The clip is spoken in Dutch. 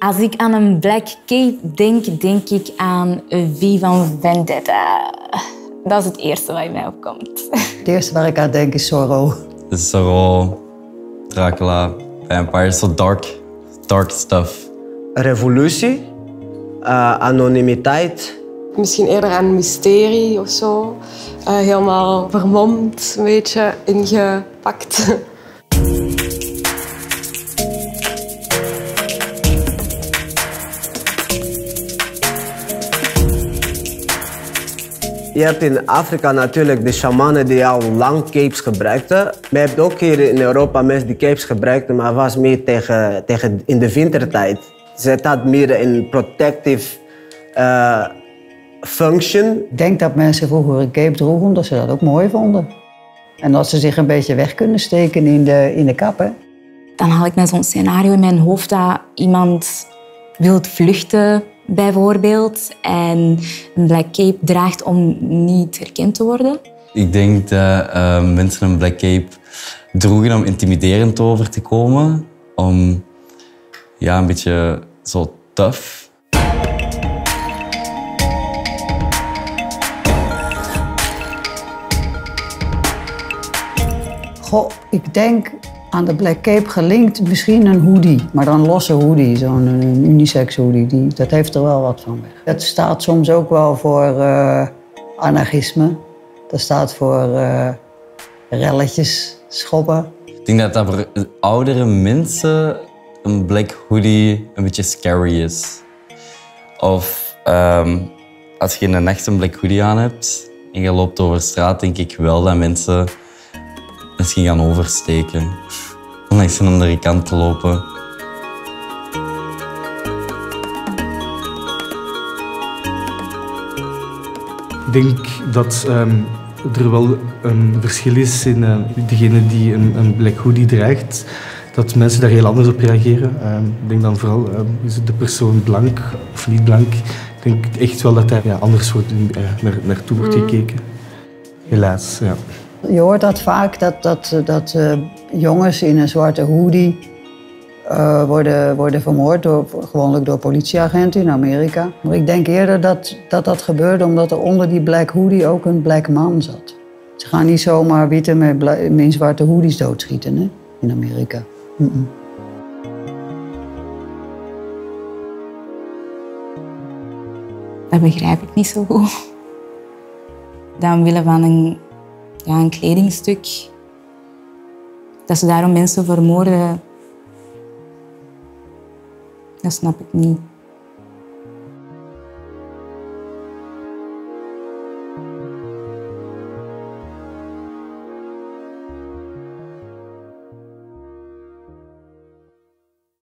Als ik aan een Black Cape denk, denk ik aan V van Vendetta. Dat is het eerste wat in mij opkomt. Het eerste waar ik aan denk is Zorro. Zorro, Dracula, vampires, so dark stuff. Revolutie, anonimiteit. Misschien eerder aan mysterie of zo. Helemaal vermomd, een beetje ingepakt. Je hebt in Afrika natuurlijk de shamanen die al lang capes gebruikten. Maar je hebt ook hier in Europa mensen die capes gebruikten, maar was meer tegen in de wintertijd. Ze had meer een protective function. Ik denk dat mensen vroeger een cape droegen omdat ze dat ook mooi vonden. En dat ze zich een beetje weg kunnen steken in de kap. Hè? Dan haal ik met zo'n scenario in mijn hoofd dat iemand wil vluchten, bijvoorbeeld, en een Black Cape draagt om niet herkend te worden. Ik denk dat mensen een Black Cape droegen om intimiderend over te komen. Om een beetje zo tough. Goh, ik denk aan de Black Cape gelinkt misschien een hoodie, maar dan een losse hoodie, zo'n unisex hoodie. Dat heeft er wel wat van weg. Het staat soms ook wel voor anarchisme. Dat staat voor relletjes, schoppen. Ik denk dat voor oudere mensen een black hoodie een beetje scary is. Of als je in de nacht een black hoodie aan hebt en je loopt over straat, denk ik wel dat mensen misschien gaan oversteken. Om langs een andere kant te lopen. Ik denk dat er wel een verschil is in degene die een black hoodie draagt. Dat mensen daar heel anders op reageren. Ik denk dan vooral, is de persoon blank of niet blank? Ik denk echt wel dat daar anders wordt naartoe wordt gekeken. Helaas, ja. Je hoort dat vaak, dat jongens in een zwarte hoodie worden vermoord, gewoonlijk door politieagenten in Amerika. Maar ik denk eerder dat gebeurde omdat er onder die black hoodie ook een black man zat. Ze gaan niet zomaar witte met zwarte hoodies doodschieten, hè, in Amerika. Dat begrijp ik niet zo goed. Dat omwille van een kledingstuk, dat ze daarom mensen vermoorden, dat snap ik niet.